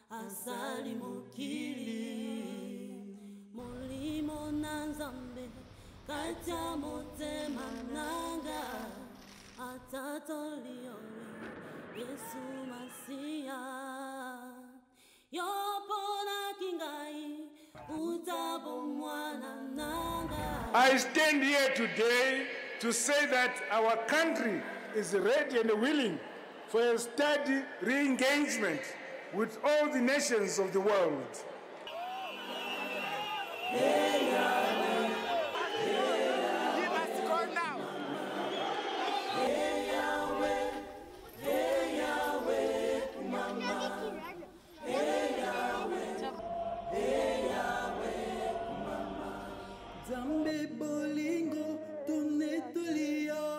asali mukili mulimo nanzambe katia motema nanga atatoliole Yesu Masia yopona kingai utabo mwana nanga. I stand here today to say that our country is ready and willing for a steady re-engagement with all the nations of the world. Zambe bolingo tunetulia